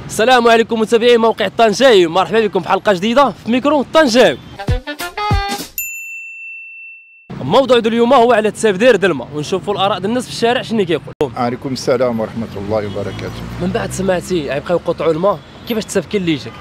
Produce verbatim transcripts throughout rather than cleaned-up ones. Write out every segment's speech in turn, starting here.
السلام عليكم متابعي موقع طنجاوي، مرحبا بكم في حلقه جديده في ميكرو طنجاوي. موضوع اليوم هو على تسابدير د الماء، ونشوفوا الاراء ديال الناس في الشارع شنو كيقول. عليكم السلام ورحمه الله وبركاته. من بعد سمعتي غيبقاو يقطعوا الماء، كيفاش تسابكي اللي جاك؟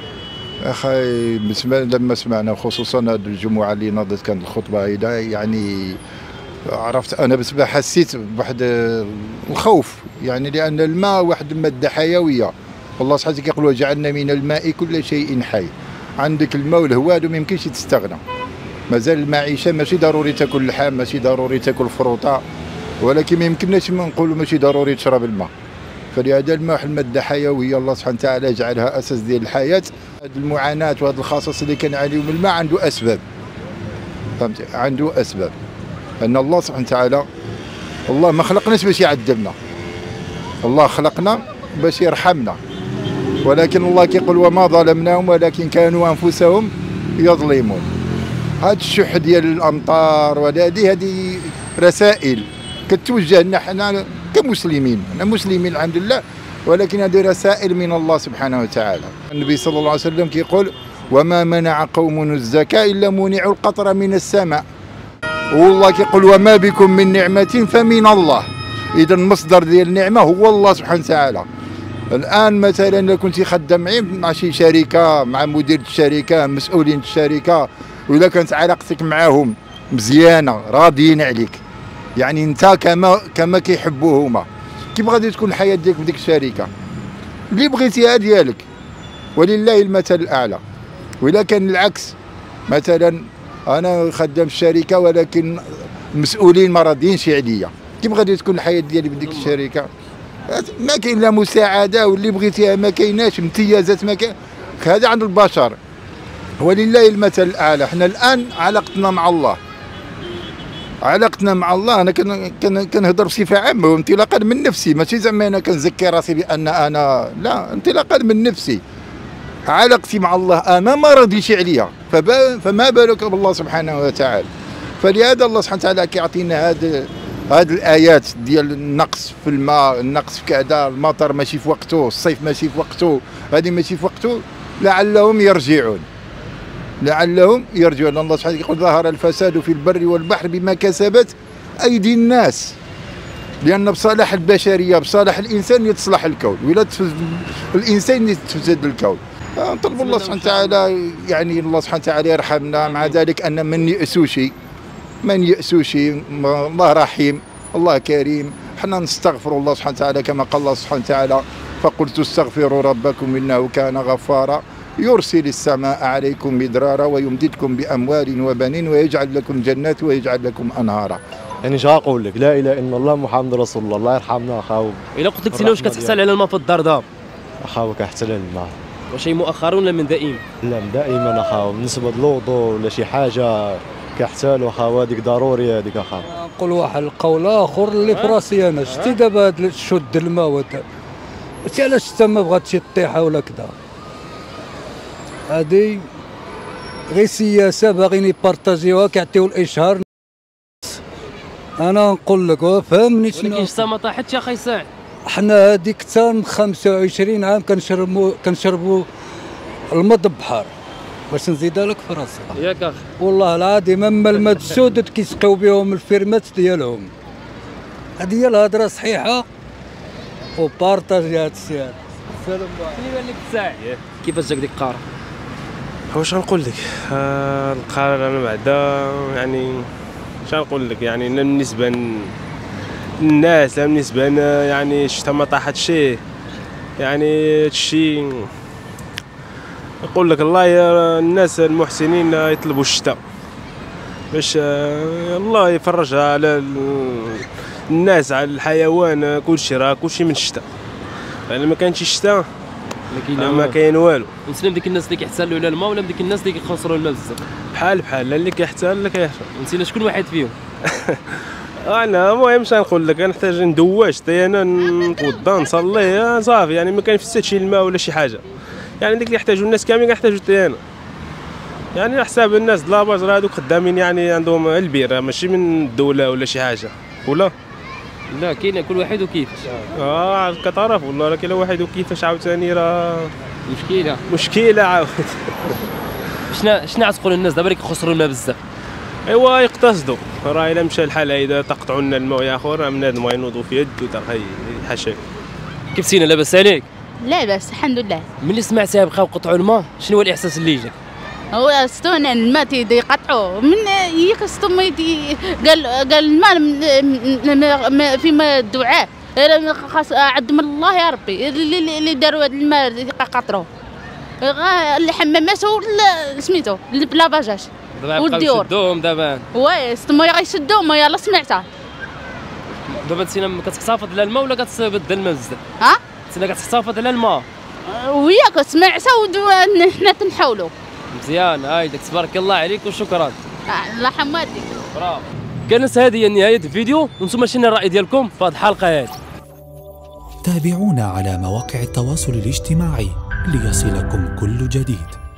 اخي لما سمعنا خصوصا هذه الجمعه اللي ناضت كانت الخطبه هيدا، يعني عرفت انا بالنسبه حسيت بواحد الخوف، يعني لان الماء واحد الماده حيويه. الله سبحانه وتعالى كيقول وجعلنا من الماء كل شيء حي. عندك الماء والهواء ما يمكنش تستغنى. مازال المعيشه ماشي ضروري تاكل اللحم، ماشي ضروري تاكل الفروطه، ولكن ما يمكنناش نقولوا ماشي ضروري تشرب الماء. فلهذا الماء واحد الماده حيويه الله سبحانه وتعالى جعلها اساس ديال الحياه. هذه المعاناه وهذه الخصائص اللي كنعانيو من الماء عنده اسباب. فهمتي؟ عنده اسباب. ان الله سبحانه وتعالى الله ما خلقناش باش يعذبنا. الله خلقنا باش يرحمنا. ولكن الله كيقول وما ظلمناهم ولكن كانوا انفسهم يظلمون. هذا الشح ديال الامطار وهذه هذه رسائل كتوجه لنا حنا كمسلمين، حنا مسلمين الحمد لله، ولكن هذه رسائل من الله سبحانه وتعالى. النبي صلى الله عليه وسلم كيقول وما منع قوم الزكاة إلا منعوا القطر من السماء. والله كيقول وما بكم من نعمة فمن الله. إذا المصدر ديال النعمة هو الله سبحانه وتعالى. الآن مثلا إذا كنتي خدام مع شي شركة، مع مدير الشركة، مسؤولين الشركة، وإذا كانت علاقتك معهم مزيانة راضيين عليك، يعني أنت كما كما كيحبوا هما، كيف غادي تكون الحياة ديالك في ديك الشركة؟ اللي بغيتيها ديالك، ولله المثل الأعلى. وإذا كان العكس، مثلا أنا خدام في الشركة ولكن المسؤولين ما راضيينش عليا، كيف غادي تكون الحياة ديالي في ديك الشركة؟ ما كاين لا مساعدة، واللي بغيتيها ما كايناش، امتيازات ما كاين، هذا عند البشر. ولله المثل الأعلى. حنا الآن علاقتنا مع الله، علاقتنا مع الله أنا كنهضر بصفة عامة وانطلاقا من نفسي، ماشي زعما أنا كنزكي راسي بأن أنا لا، انطلاقا من نفسي. علاقتي مع الله أنا ما راضيش عليا، فما بالك بالله سبحانه وتعالى. فلهذا الله سبحانه وتعالى كيعطينا هذه هذه الآيات ديال النقص في الماء، النقص في كذا، المطر ماشي في وقته، الصيف ماشي في وقته، هذه ماشي في وقته، لعلهم يرجعون. لعلهم يرجعون. الله سبحانه يقول ظهر الفساد في البر والبحر بما كسبت أيدي الناس. لأن بصالح البشرية، بصالح الإنسان يتصلح الكون، ولا الإنسان يتفسد الكون. نطلب الله سبحانه وتعالى، يعني الله سبحانه وتعالى يرحمنا، مع ذلك أن من يأسوش من يأسوش الله رحيم، الله كريم. حنا نستغفر الله سبحانه وتعالى كما قال الله سبحانه وتعالى فقلت استغفروا ربكم إنه كان غفارا يرسل السماء عليكم مدرارا ويمددكم بأموال وبنين ويجعل لكم جنات ويجعل لكم أنهارا. يعني شنو نقول لك؟ لا اله الا الله محمد رسول الله. الله يرحمنا اخاو. الا قلت لك سينا واش كتحتال على الماء في الدار دابا؟ اخاو كيحتال على الماء. واش هي مؤخرا ولا من دائما؟ لا من دائما اخاو، بالنسبه للوضوء ولا شي حاجه كيحتالوا اخاو، هذيك ضروري هذيك اخاو. نقول واحد القول اخر اللي في راسي انا، شتي دابا هاد شد الماء وهذا، قلت علاش حتى ما بغاتش طيحه ولا كذا؟ هادي غير سياسه باغيين يبارطاجيوها، كيعطيو الاشهار. انا نقول لك فهمني شنو، ولكن شتا ما طاحتش يا خي ساعد. حنا هذيك حتى من خمسة وعشرين عام كنشربوا كنشربوا الماء د البحر، باش نزيدها لك في راسك ياك اخي. والله العظيم اما الماء السودد كيسقيو بهم الفيرمات ديالهم. هذه هي الهضره صحيحه وبارطاجي هاد السير. السلام عليكم. شنو لك ساعد؟ كيفاش جاك ديك القاره؟ واش غنقول لك؟ آه القرار انا بعدا يعني اش غنقول لك، يعني انا بالنسبه للناس، لا بالنسبه لنا يعني الشتا ما طاحت شي، يعني هادشي نقول لك الله الناس المحسنين يطلبوا الشتاء باش آه الله يفرجها على الناس، على الحيوان، كلشي راه كلشي من الشتاء. لان ما كانش الشتاء ما كاين والو. نسلم ديك الناس اللي كيحتالوا على الماء ولا ديك الناس اللي كيخسروا الماء بزاف؟ بحال بحال، لا اللي كيحتال لا كيخسر. نسينا شكون واحد فيهم. انا المهم اش نقول لك، نحتاج ندواش حتى انا نتوضا نصلي صافي، يعني ما كنفسدش شي الماء ولا شي حاجه. يعني ديك اللي يحتاجوا الناس كاملين كيحتاجوا حتى انا. يعني على حساب الناس د لاباج راه هذوك خدامين، يعني عندهم البير ماشي من الدوله ولا شي حاجه ولا. لا كاين كل واحد وكيفاش. اه كتعرف والله راه كاين واحد وكيفاش عاوتاني راه مشكله مشكله عاود. شنا شنا تقول الناس دابا اللي كيخسروا الماء بزاف؟ ايوا يقتصدوا، راه الا مشى الحال هيدا تقطعوا لنا الماء يا اخو راه بنادم ينوضوا في يده تا حاشاك. كيف سينا لاباس عليك؟ لا بس الحمد لله. ملي سمعتيها بقاو قطعوا الماء شنو هو الاحساس اللي جاك؟ هو ستون الماء تيدي يقطعوه من يكستو قال قال الماء فيما الدعاء خاص عندهم الله يا ربي اللي اللي داروا هذا الماء يقطعوه الحمامات سميتو البلافاجاج والديور شدوهم دابا. وي ستما غيشدوهم يلاه سمعتها. دابا تسينا كتحتفظ على الماء ولا كتبدل الماء بزاف؟ ها؟ تسينا كتحتفظ على الماء وياك سمعتها وحنا تنحاولوا. مزيان هايدك تبارك الله عليك وشكرا. الله يحمدك. برافو. كانت هذه هي نهايه الفيديو وانتم شنو الراي ديالكم في هذه الحلقه هذه؟ تابعونا على مواقع التواصل الاجتماعي ليصلكم كل جديد.